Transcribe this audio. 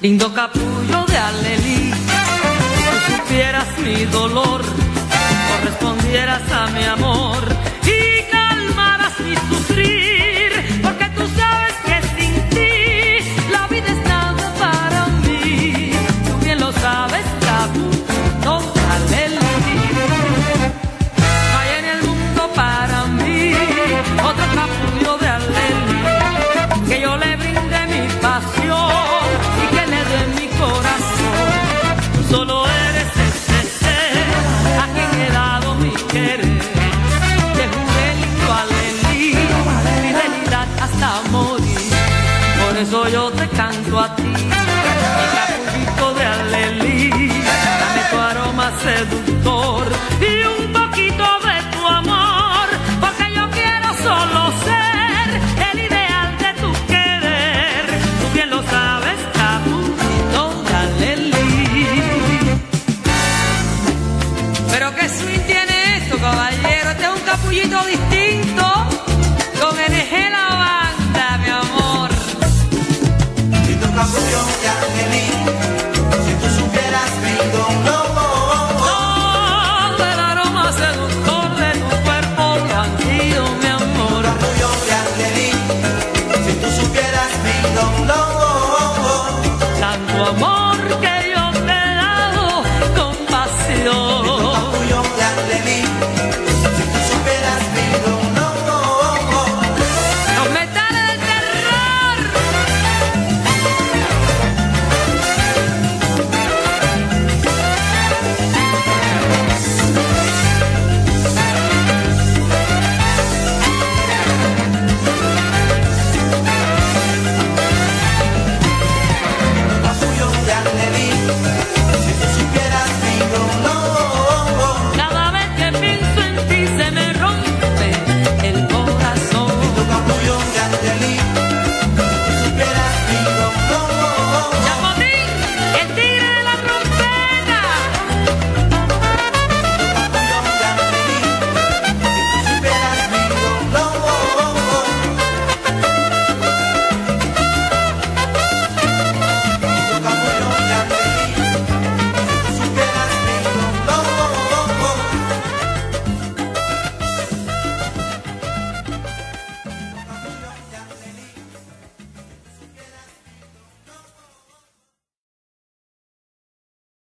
Lindo capullo de Alelí, si tú supieras mi dolor, correspondieras a mi amor y calmaras mi sufrir, porque tú sabes que sin ti la vida es nada para mí. Tú bien lo sabes, capullo de Alelí. No hay en el mundo para mí otro capullo de Alelí, que yo le brinde mi pasión y que le dé mi corazón. Tú solo eres ese ser a quien he dado mi querer. Te juré lindo Alelí, fidelidad hasta morir. Por eso yo te canto a ti, mi capullito de Alelí. Dame tu aroma seductor y un poquito de tu amor, porque yo quiero solo ser el ideal de tu querer. Tú bien lo sabes, capullito de Alelí. Pero qué swing tiene esto, caballero. Este es un capullito distinto, con NG la banda, mi amor. Y tu capullo